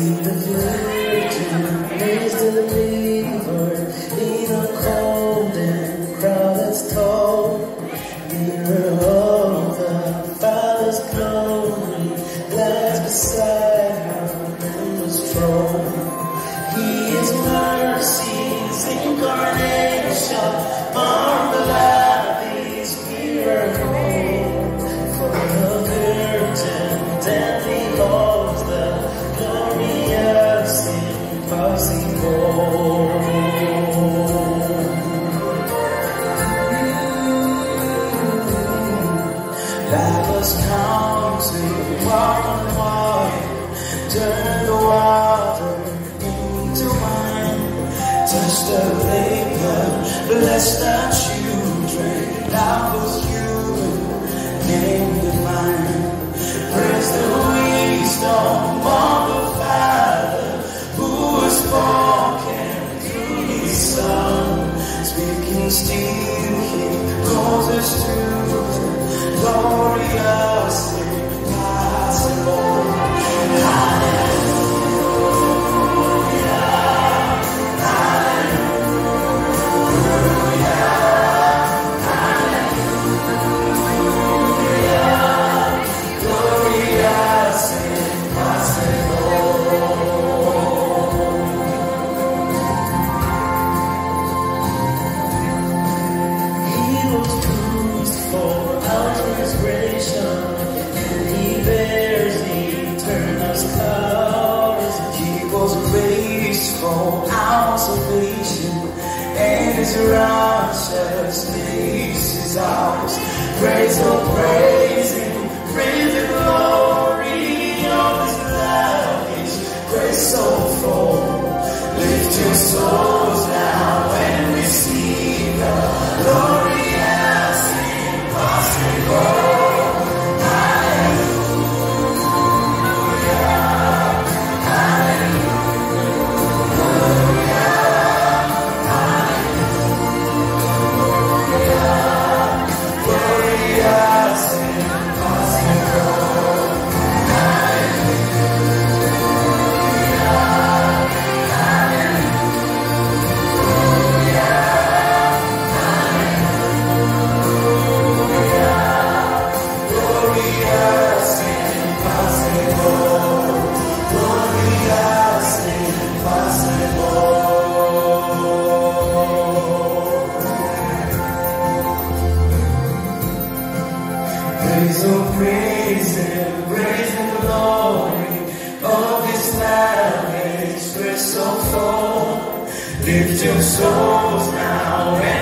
the Virgin raised a believer in a cold and crowded stone. Mirror of the Father's glory lies beside her in the throne. His mercy's incarnation marvelous miracle for the Virgin that beholds the glorious impossible. Life has come to walk on water, turn the water into wine, touch the vapor, bless the children. Life was human, name divine. Praise the wisdom of the Father who has spoken through His Son. Speaking still, He calls us to glorious impossible. For our salvation, and His righteousness is ours. Praise, oh praise Him, praise the glory of His lavish grace so full. Lift your souls now and receive the glorious impossible. Praise, oh praise Him, praise the glory of His lavish grace so full. Lift your souls now and